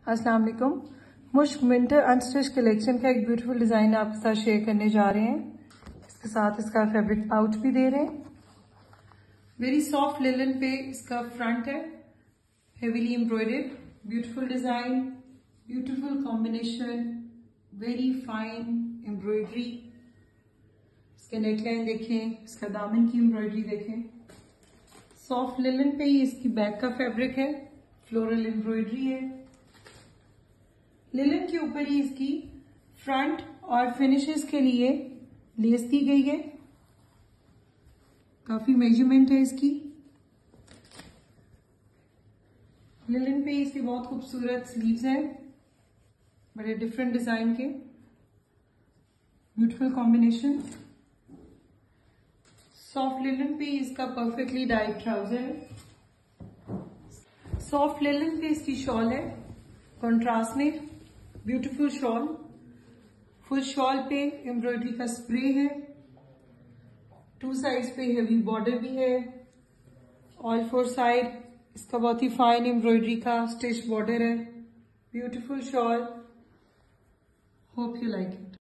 अस्सलाम वालेकुम। मुश्क विंटर अनस्टिच कलेक्शन का एक ब्यूटीफुल डिजाइन आपके साथ शेयर करने जा रहे हैं। इसके साथ इसका फैब्रिक पाउच भी दे रहे हैं। वेरी सॉफ्ट लिनन पे इसका फ्रंट है, heavily embroidered, beautiful design, beautiful combination, very fine embroidery. इसका नेकलाइन देखें, इसका दामन की एम्ब्रॉयडरी देखें। सॉफ्ट लिनन पे ही इसकी बैक का फैब्रिक है, फ्लोरल एम्ब्रॉयडरी है। लिनन के ऊपर ही इसकी फ्रंट और फिनिशेस के लिए लेस दी गई है। काफी मेजरमेंट है इसकी। लिनन पे इसके बहुत खूबसूरत स्लीव्स हैं, बड़े डिफरेंट डिजाइन के, ब्यूटीफुल कॉम्बिनेशन। सॉफ्ट लिनन पे इसका परफेक्टली डाइड ट्राउजर है। सॉफ्ट लिनन पे इसकी शॉल है कॉन्ट्रास्ट में, ब्यूटीफुल शॉल। फुल शॉल पे एम्ब्रॉयडरी का स्प्रे है, 2 साइड्स पे हेवी बॉर्डर भी है। ऑल 4 साइड इसका बहुत ही फाइन एम्ब्रॉयडरी का स्टिच बॉर्डर है। Beautiful shawl. Hope you like it.